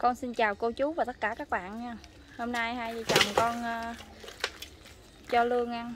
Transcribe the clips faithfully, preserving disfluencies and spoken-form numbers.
Con xin chào cô chú và tất cả các bạn nha. Hôm nay hai vợ chồng con uh, cho lương ăn.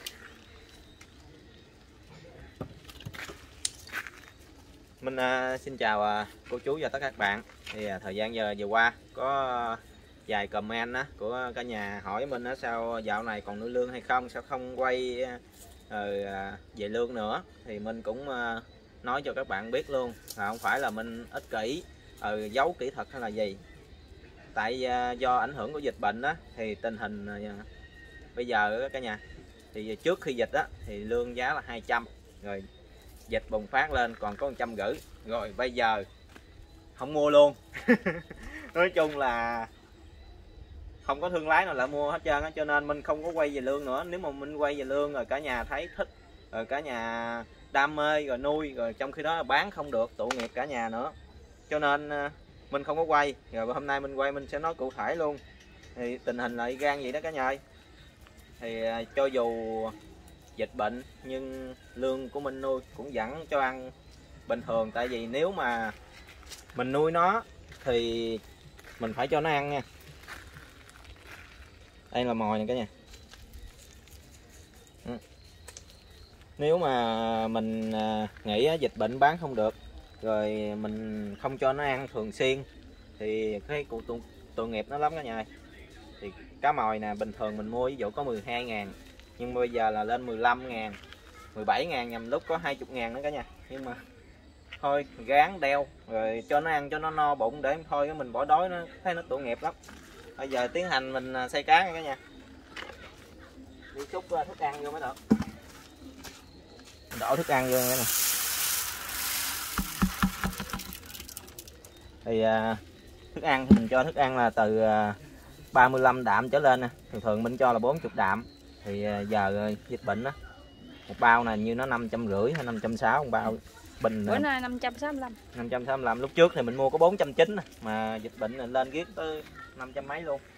Mình uh, xin chào uh, cô chú và tất cả các bạn. Thì uh, thời gian giờ vừa qua có uh, vài comment uh, của cả nhà hỏi mình uh, sao dạo này còn nuôi lương hay không, sao không quay uh, uh, về lương nữa. Thì mình cũng uh, nói cho các bạn biết luôn, là không phải là mình ích kỷ, uh, giấu kỹ thuật hay là gì. Tại uh, do ảnh hưởng của dịch bệnh đó, thì tình hình uh, bây giờ cả nhà, thì trước khi dịch đó thì lương giá là hai trăm, rồi dịch bùng phát lên còn có một trăm rưỡi, rồi bây giờ không mua luôn. Nói chung là không có thương lái nào lại mua hết trơn á, cho nên mình không có quay về lương nữa. Nếu mà mình quay về lương rồi cả nhà thấy thích, rồi cả nhà đam mê rồi nuôi, rồi trong khi đó bán không được tội nghiệp cả nhà nữa, cho nên mình không có quay. Rồi hôm nay mình quay mình sẽ nói cụ thể luôn. Thì tình hình lại gan vậy đó cả nhà ơi. Thì cho dù dịch bệnh nhưng lương của mình nuôi cũng vẫn cho ăn bình thường. Tại vì nếu mà mình nuôi nó thì mình phải cho nó ăn nha. Đây là mồi nè cả nhà. Nếu mà mình nghĩ dịch bệnh bán không được, rồi mình không cho nó ăn thường xuyên, thì cái cụ tội nghiệp nó lắm cả nhà. Thì cá mòi nè, bình thường mình mua ví dụ có mười hai ngàn, nhưng bây giờ là lên mười lăm ngàn, mười bảy ngàn, nhằm lúc có hai mươi ngàn nữa cả nhà. Nhưng mà thôi gán đeo rồi cho nó ăn cho nó no bụng, để thôi cái mình bỏ đói, nó thấy nó tội nghiệp lắm. Bây giờ tiến hành mình xay cá nha cả nhà. Đi xúc thức ăn vô mới được. Đổ thức ăn vô nha. Thì uh, thức ăn thì mình cho thức ăn là từ uh, ba mươi lăm đạm trở lên nè. Thường thường mình cho là bốn mươi đạm. Thì uh, giờ uh, dịch bệnh đó, một bao này như nó năm trăm rưỡi hay năm trăm sáu mươi một bao bình. Bữa nay năm trăm sáu mươi lăm. năm trăm sáu mươi lăm. Lúc trước thì mình mua có bốn trăm chín mươi, mà dịch bệnh này lên ghét tới năm trăm mấy luôn.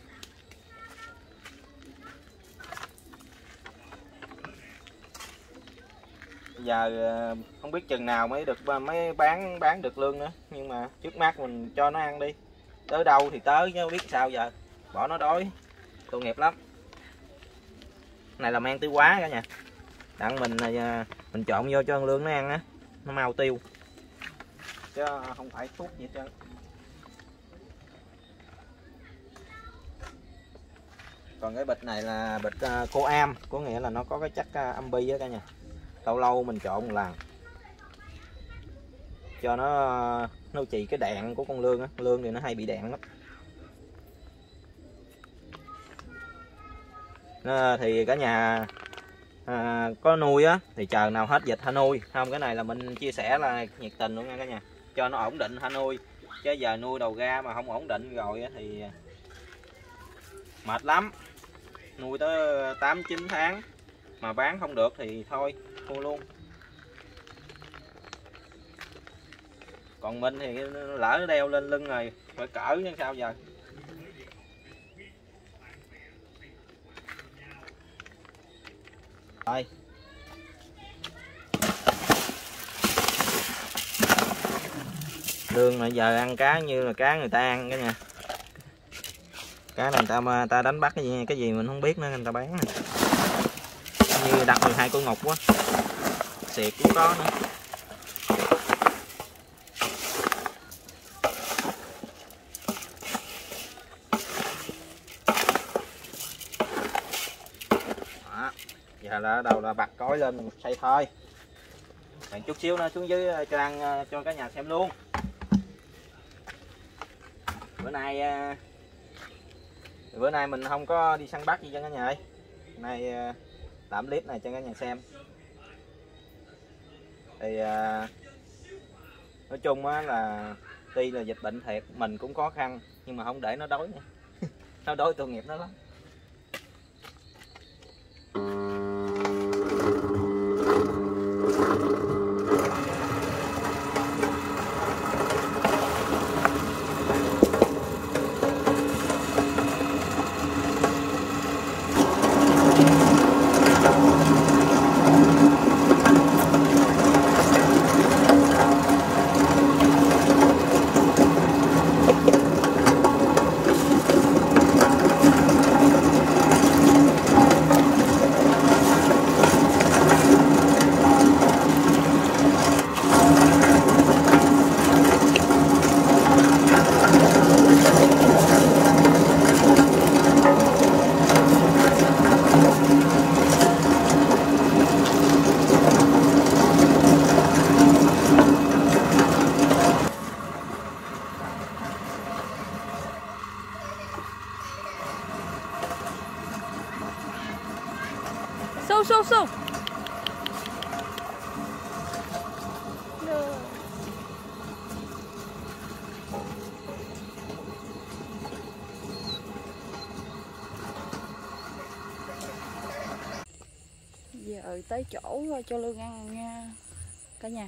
Giờ không biết chừng nào mới được mới bán bán được lương nữa, nhưng mà trước mắt mình cho nó ăn đi, tới đâu thì tới chứ biết sao giờ, bỏ nó đói tội nghiệp lắm. Này là men tiêu hóa cả nhà, đặng mình mình trộn vô cho con lương nó ăn á, nó mau tiêu chứ không phải thuốc gì hết trơn. Còn cái bịch này là bịch cô am, có nghĩa là nó có cái chất âm bi á cả nhà. Lâu lâu mình trộn một lần cho nó nó trị cái đạn của con lương á. Lương thì nó hay bị đạn lắm. Nó, thì cả nhà à, có nuôi á thì chờ nào hết dịch hả nuôi. Không, cái này là mình chia sẻ là nhiệt tình luôn nha cả nhà, cho nó ổn định hả nuôi. Chứ giờ nuôi đầu ra mà không ổn định rồi á thì mệt lắm. Nuôi tới tám chín tháng mà bán không được thì thôi mua luôn. Còn mình thì lỡ đeo lên lưng rồi phải cỡ chứ sao giờ. Rồi lương là giờ ăn cá như là cá người ta ăn cả nhà. Cá này người ta người ta đánh bắt cái gì cái gì mình không biết nữa, người ta bán nè. Như đặt mười hai con ngục quá, xịt cũng có nữa. Đó, giờ là đầu là bật cối lên mình xay thôi. Bạn chút xíu nữa xuống dưới cho ăn cho cả nhà xem luôn. Bữa nay bữa nay mình không có đi săn bắt gì cho cả nhà ơi. Nay làm clip này cho cả nhà xem. Thì nói chung á là tuy là dịch bệnh thiệt, mình cũng khó khăn, nhưng mà không để nó đói nha. Nó đói tội nghiệp nó lắm. Xô xô xô. Giờ tới chỗ cho Lương ăn nha cả nhà.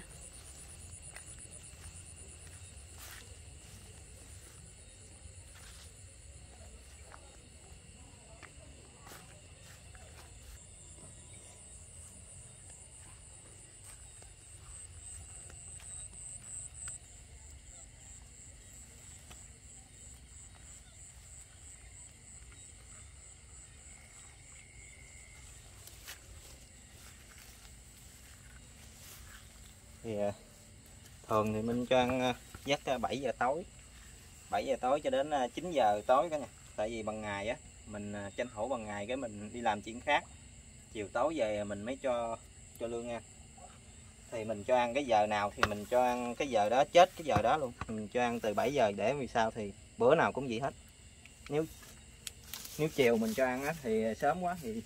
Thì thường thì mình cho ăn giấc bảy giờ tối, bảy giờ tối cho đến chín giờ tối cả nhà. Tại vì ban ngày á mình tranh thủ ban ngày cái mình đi làm chuyện khác, chiều tối về mình mới cho cho Lương ăn. Thì mình cho ăn cái giờ nào thì mình cho ăn cái giờ đó, chết cái giờ đó luôn. Mình cho ăn từ bảy giờ để vì sao thì bữa nào cũng vậy hết. Nếu nếu chiều mình cho ăn á thì sớm quá thì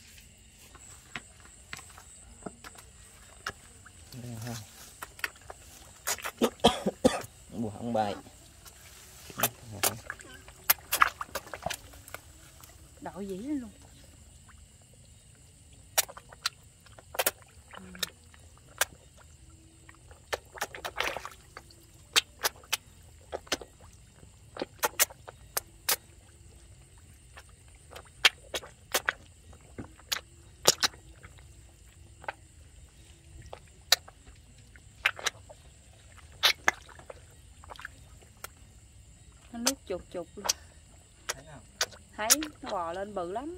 buồn không bài. Đậu dĩ lên luôn. Nó nước chục chục luôn. Thấy không? Thấy nó bò lên bự lắm.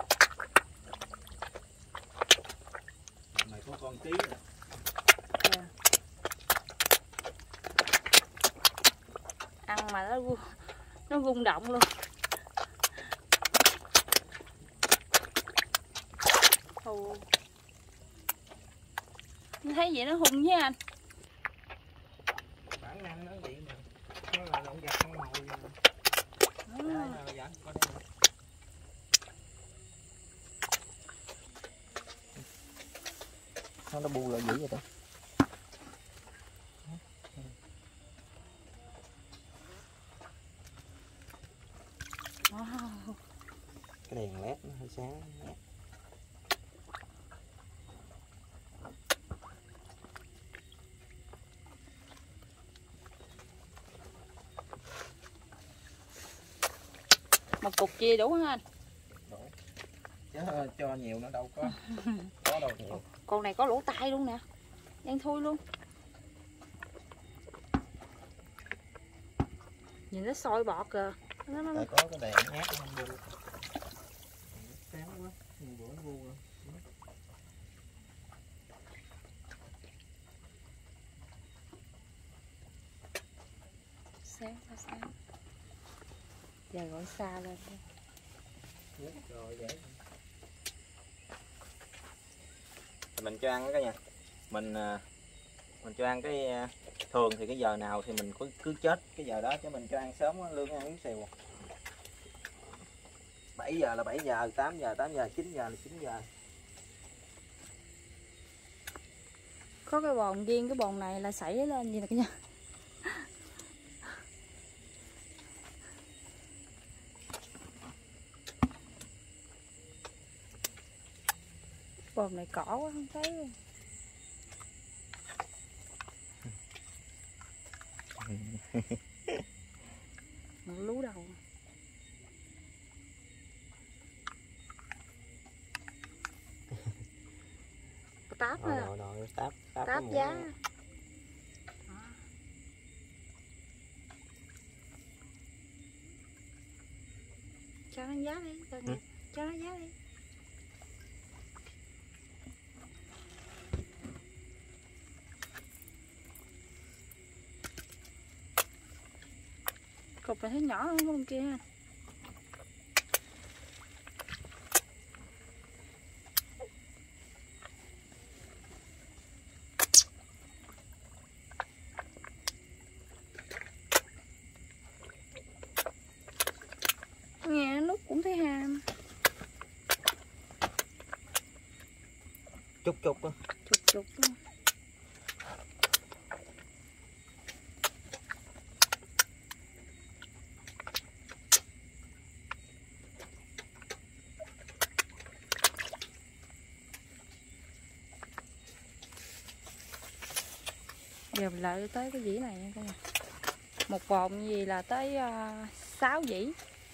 Mày có con tí rồi. À. Ăn mà nó nó rung động luôn. Ồ. Tôi thấy vậy nó hung với anh. Bản năng nó vậy mà. Nó là động vật con mồi. À. Nó nó bu lại dữ vậy ta. Wow. Cái đèn led nó hơi sáng. Một cục chia đủ hả anh? Đủ. Chứ cho nhiều nó đâu có có đâu nhiều. Con này có lỗ tai luôn nè. Đen thui luôn. Nhìn nó sôi bọt kìa. Nó, nó... Tại có cái đèn nhát nó không bu. Sáng quá, bữa nó bu rồi. Sáng quá sáng. Giờ gọi xa lên. Rồi vậy. Mình cho ăn cái nha. Mình mình cho ăn cái thường thì cái giờ nào thì mình cứ cứ chết cái giờ đó, chứ mình cho ăn sớm Lương ăn miếng xìu. bảy giờ là bảy giờ, tám giờ tám giờ, chín giờ là chín giờ. Có cái bồn riêng, cái bồn này là sảy lên gì nè cả nhà. Bồn này cỏ quá không thấy luôn. Một lú đầu. Táp Rồi, ha. rồi, rồi, táp, táp, Táp giá. Cho nó giá đi, cho, ừ. cho nó giá đi. Cục này thấy nhỏ hơn con kia ha. Nghe nút cũng thấy ham. chút chút đó. Chút chút đó. Giờ mình lại tới cái dĩ này nha cả nhà. Một vòng gì là tới uh, sáu dĩ.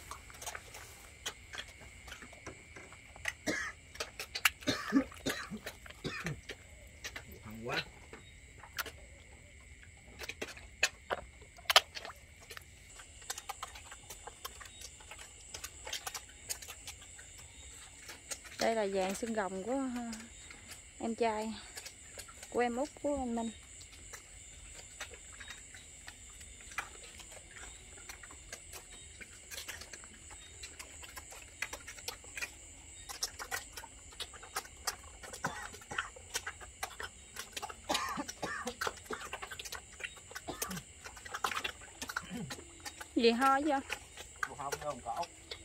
Hồng quá. Đây là vàng xương rồng của uh, em trai của em út của anh Minh. Gì ho chứ Không, không, không có.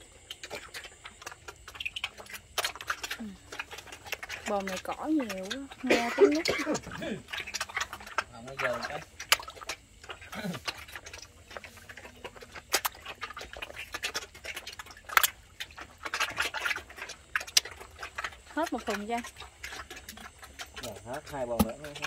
Bồn này cỏ nhiều quá, nghe tiếng nhất. Không có dơ cái. Hết một thùng ra. Rồi, hết hai bồn nữa hết.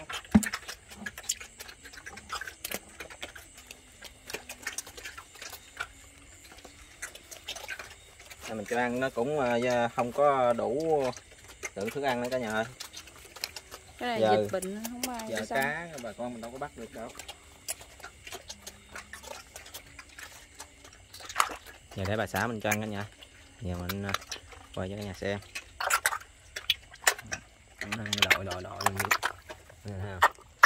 Mình cho ăn nó cũng không có đủ lượng thức ăn nữa cả nhà ơi. Cái này giờ, dịch bệnh không ai giờ cá bà con mình đâu có bắt được đâu. Giờ để bà xã mình cho ăn cả nhà. Giờ mình quay cho cả nhà xem. Đội đội đội ha.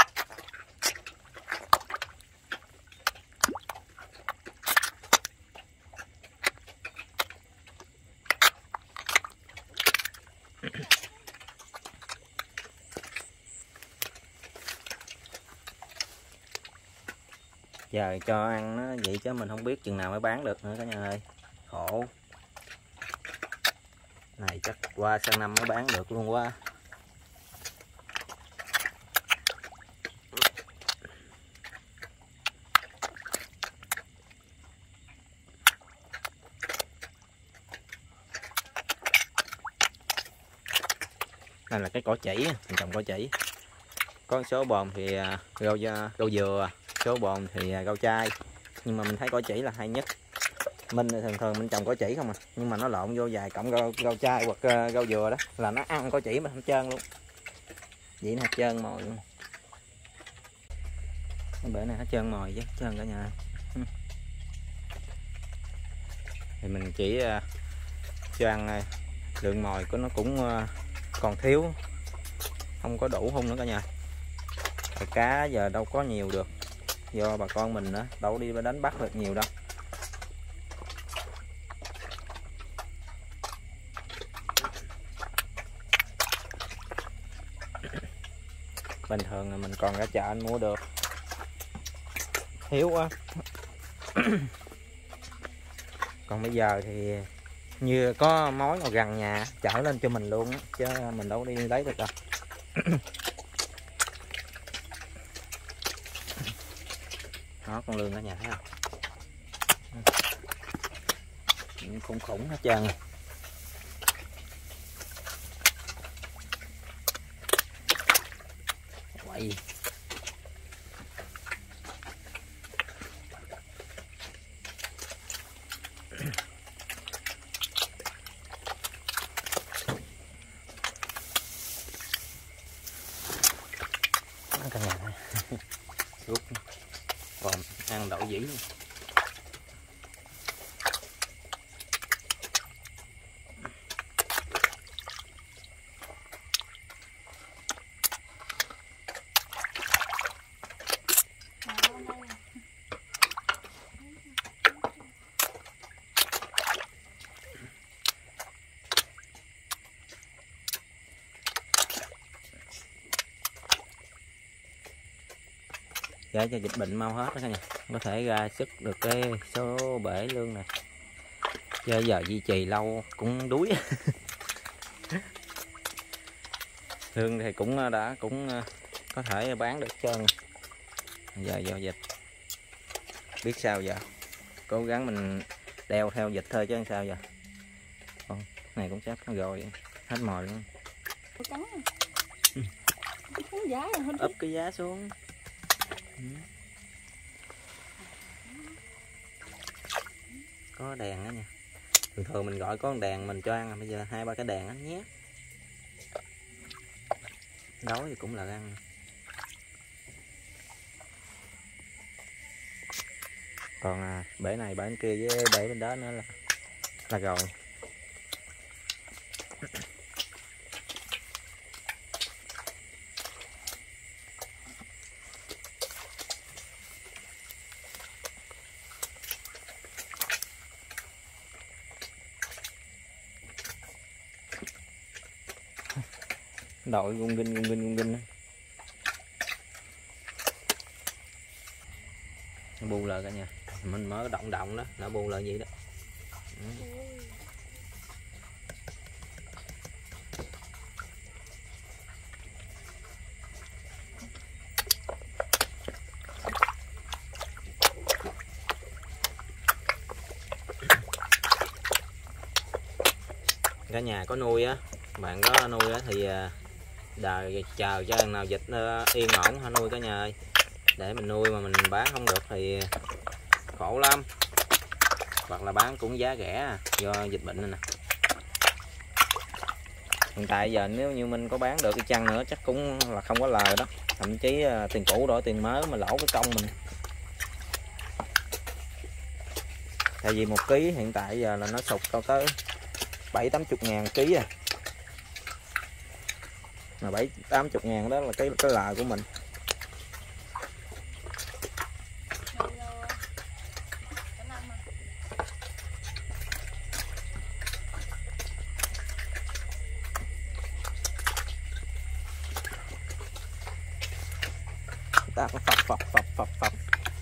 Giờ cho ăn nó vậy chứ mình không biết chừng nào mới bán được nữa cả nhà ơi. Khổ. Này chắc qua sang năm mới bán được luôn quá. Đây là cái cỏ chỉ, mình trồng cỏ chỉ. Có số bồn thì rau rau dừa, số bồn thì rau chai. Nhưng mà mình thấy cỏ chỉ là hay nhất. Mình thường thường mình trồng cỏ chỉ không à, nhưng mà nó lộn vô vài cọng rau, rau chai hoặc uh, rau dừa đó là nó ăn cỏ chỉ mà không trơn luôn. Vậy nó hết trơn mồi luôn. Cái bể này hết trơn mồi chứ, trơn cả nhà. Thì mình chỉ uh, cho ăn uh, lượng mồi của nó cũng uh, còn thiếu, không có đủ hung nữa cả nhà. Rồi cá giờ đâu có nhiều được, do bà con mình nữa đâu đi đánh bắt được nhiều đâu. Bình thường là mình còn ra chợ anh mua được, thiếu quá. Còn bây giờ thì như có mối nào gần nhà chở lên cho mình luôn, chứ mình đâu đi lấy được đâu. Đó, con lươn cả nhà thấy không? Khủng khủng hết trơn. Quậy. Cả nhà này. Rút còn ăn đậu dĩ luôn. Để cho dịch bệnh mau hết đó cả nhà, có thể ra sức được cái số bể lương này, chứ giờ duy trì lâu cũng đuối. Lương thì cũng đã cũng có thể bán được trơn. Giờ do dịch biết sao giờ, cố gắng mình đeo theo dịch thôi chứ sao giờ. Con này cũng chắc rồi hết mồi luôn. Trắng ừ. Giá úp cái giá xuống. Ừ. Có đèn đó nha, thường thường mình gọi có con đèn mình cho ăn, bây giờ hai ba cái đèn á nhé. Đói thì cũng là ăn. Còn à, bể này bể kia với bể bên đó nữa là là rồi. Đội gung ginh gung ginh gung ginh nó bu lại cả nhà, mình mới động động đó nó bu lại vậy đó. Ừ. Cả nhà có nuôi á, bạn có nuôi á thì đợi chờ cho nào dịch yên ổn hả nuôi cả nhà ơi. Để mình nuôi mà mình bán không được thì khổ lắm, hoặc là bán cũng giá rẻ do dịch bệnh này nè. Hiện tại giờ nếu như mình có bán được cái chăng nữa chắc cũng là không có lời đó, thậm chí tiền cũ đổi tiền mới mà lỗ cái công mình. Tại vì một ký hiện tại giờ là nó sụt cao tới bảy tám chục ngàn ký à, mà bảy tám chục ngàn đó là cái cái lời của mình. Ta có phập phập phập phập phập.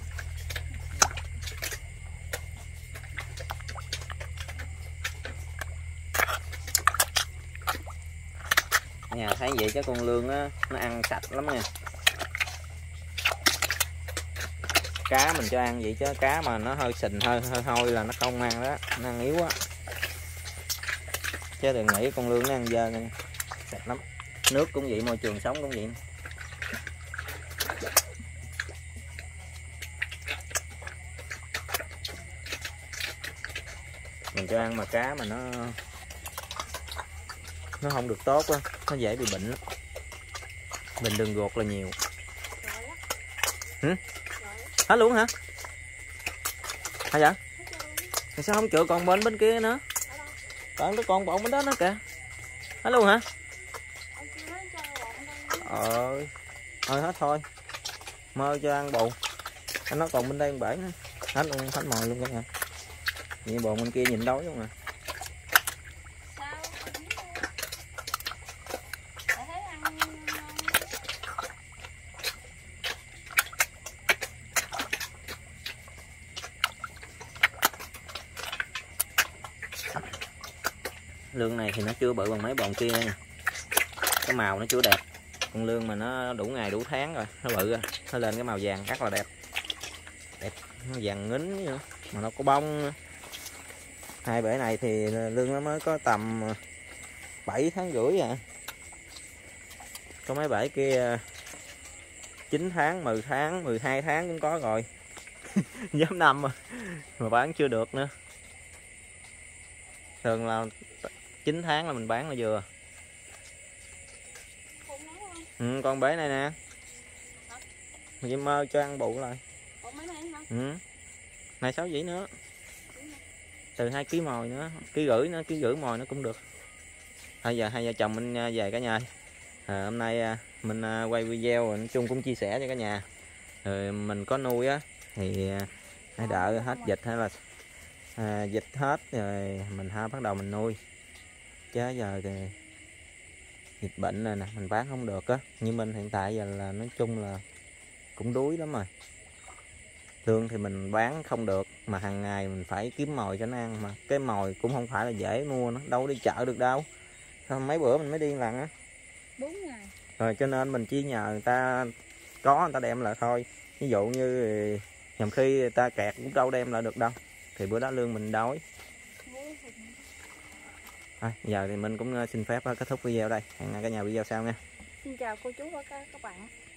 Nhà thấy vậy chứ con lương á nó ăn sạch lắm nha. Cá mình cho ăn vậy chứ cá mà nó hơi sình hơi hơi hôi là nó không ăn đó, nó ăn yếu á. Chứ đừng nghĩ con lương nó ăn dơ nha, sạch lắm. Nước cũng vậy, môi trường sống cũng vậy. Mình cho ăn mà cá mà nó nó không được tốt á, nó dễ bị bệnh lắm. Bệnh đường ruột là nhiều. Hử? Hết luôn hả? Hả vậy? Thì sao không chữa còn bên bên kia nữa? Còn đứa con bọn bên đó nữa kìa. Hết luôn hả? Ờ, thôi hết thôi. Mơ cho ăn bù. Nó còn bên đây bể nữa. Hết luôn, hết mồi luôn cả nhà. Vậy bọn bên kia nhìn đói luôn à. Lương này thì nó chưa bự bằng mấy bọn kia nha. Cái màu nó chưa đẹp. Con lương mà nó đủ ngày đủ tháng rồi, nó bự rồi, nó lên cái màu vàng rất là đẹp. Đẹp, nó vàng ngính nữa, mà nó có bông nữa. Hai bể này thì lương nó mới có tầm bảy tháng rưỡi à. Có mấy bể kia chín tháng, mười tháng, mười hai tháng cũng có rồi. Giám năm mà. Mà bán chưa được nữa. Thường là chín tháng là mình bán là vừa. Ừ, con bể này nè. Mình mơ cho ăn bụng lại. Ừ. Này sáu dĩ nữa. Từ hai ký mồi nữa, ký rưỡi nữa, ký rưỡi mồi nó cũng được. Bây giờ hai vợ chồng mình về cả nhà. À, hôm nay mình quay video nói chung cũng chia sẻ cho cả nhà. Rồi mình có nuôi á thì hãy đợi hết dịch hay là à, dịch hết rồi mình ha bắt đầu mình nuôi. Chứ giờ thì dịch bệnh này nè mình bán không được á. Như mình hiện tại giờ là nói chung là cũng đuối lắm rồi. Lương thì mình bán không được mà hàng ngày mình phải kiếm mồi cho nó ăn, mà cái mồi cũng không phải là dễ mua, nó đâu đi chợ được đâu. Sao mấy bữa mình mới đi lần á. bốn ngày. Rồi cho nên mình chỉ nhờ người ta có người ta đem lại thôi. Ví dụ như nhầm khi người ta kẹt cũng đâu đem lại được đâu, thì bữa đó lương mình đói. Thôi, giờ thì mình cũng xin phép kết thúc video đây. Hẹn cả nhà video sau nha. Xin chào cô chú và các các bạn.